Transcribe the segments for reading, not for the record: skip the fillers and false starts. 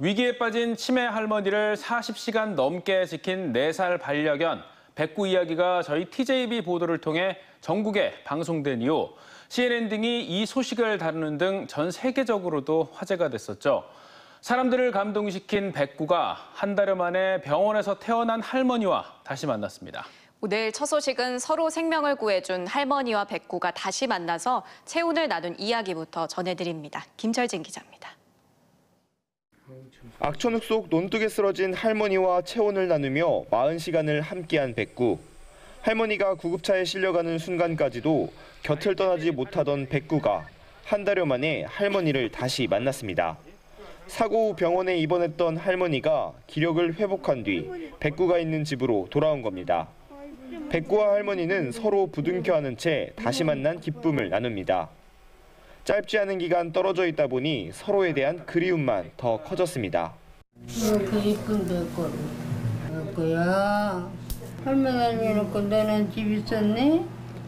위기에 빠진 치매 할머니를 40시간 넘게 지킨 4살 반려견 백구 이야기가 저희 TJB 보도를 통해 전국에 방송된 이후 CNN 등이 이 소식을 다루는 등 전 세계적으로도 화제가 됐었죠. 사람들을 감동시킨 백구가 한 달여 만에 병원에서 태어난 할머니와 다시 만났습니다. 오늘 첫 소식은 서로 생명을 구해준 할머니와 백구가 다시 만나서 체온을 나눈 이야기부터 전해드립니다. 김철진 기자입니다. 악천후 속 논둑에 쓰러진 할머니와 체온을 나누며 40시간을 함께한 백구. 할머니가 구급차에 실려가는 순간까지도 곁을 떠나지 못하던 백구가 한 달여 만에 할머니를 다시 만났습니다. 사고 후 병원에 입원했던 할머니가 기력을 회복한 뒤 백구가 있는 집으로 돌아온 겁니다. 백구와 할머니는 서로 부둥켜 안은 채 다시 만난 기쁨을 나눕니다. 짧지 않은 기간 떨어져 있다 보니 서로에 대한 그리움만 더 커졌습니다. 그 이쁜 백구. 백구야. 할머니 해놓고 너는 집 있었니?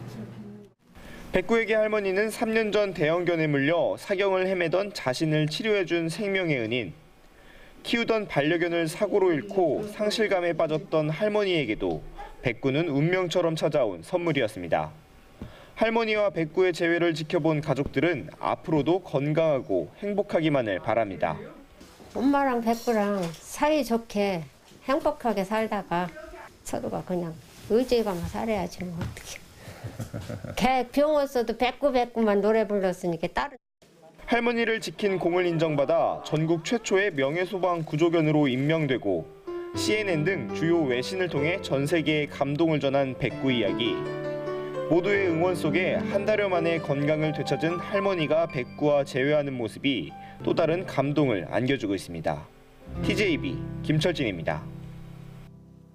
백구에게 할머니는 3년 전 대형견에 물려 사경을 헤매던 자신을 치료해준 생명의 은인. 키우던 반려견을 사고로 잃고 상실감에 빠졌던 할머니에게도 백구는 운명처럼 찾아온 선물이었습니다. 할머니와 백구의 재회를 지켜본 가족들은 앞으로도 건강하고 행복하기만을 바랍니다. 엄마랑 백구랑 사이좋게 행복하게 살다가 서로가 그냥 의지가만 살아야지 뭐 어떻게. 걔 병원 써도 백구만 노래 불렀으니까 다른. 할머니를 지킨 공을 인정받아 전국 최초의 명예소방 구조견으로 임명되고 CNN 등 주요 외신을 통해 전 세계에 감동을 전한 백구 이야기. 모두의 응원 속에 한 달여 만에 건강을 되찾은 할머니가 백구와 재회하는 모습이 또 다른 감동을 안겨주고 있습니다. TJB 김철진입니다.